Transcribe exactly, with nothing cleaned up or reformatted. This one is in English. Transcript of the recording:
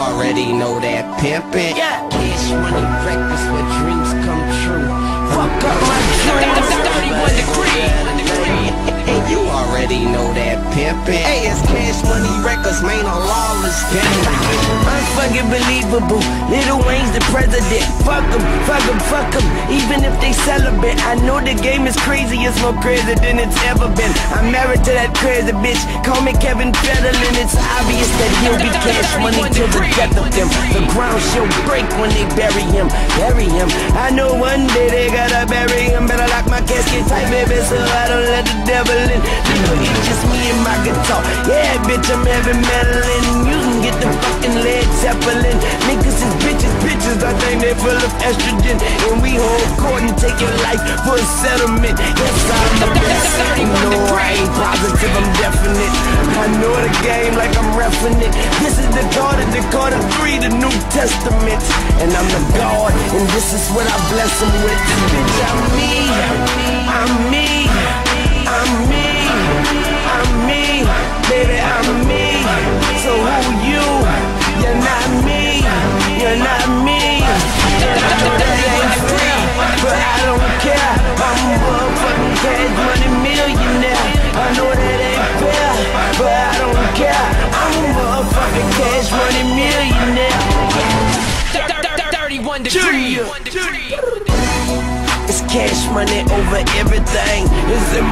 already know that pimpin'. Yeah. Cash money reckless where dreams come true. Fuck up my dreams. thirty-one degree. And you already know that pimpin'. Hey, it's Cash Money Records, man, a lawless pimpin'. Unfucking-believable, Lil Wayne's the president. Fuck him, fuck him, fuck him, even if they celibate. I know the game is crazy, it's more crazy than it's ever been. I'm married to that crazy bitch, call me Kevin Federline. It's obvious that he'll be Cash Money till the death of them. The ground she'll break when they bury him, bury him. I know one day they gotta bury him. Better lock my casket tight, baby, so I don't let the devil in. You know it's just me and my guitar. Yeah, bitch, I'm heavy metal, and you can get the fucking Led Zeppelin. Niggas is bitches, bitches, I think they full of estrogen. And we hold court and take your life for a settlement. Yes, I'm the best. You know I ain't positive, I'm definite. I know the game like I'm reffing it. This is the God of the God of three, the New Testament. And I'm the God, and this is what I bless him with. Bitch, I'm me, I'm me, I'm me, I'm me, baby, I'm me. So who you? You're not me, you're not me. That ain't free, but I don't care. I'm a motherfucking Cash Money millionaire. I know that ain't fair, but I don't care. I'm a motherfucking Cash Money millionaire. thirty-one degree. It's Cash Money over everything. It's in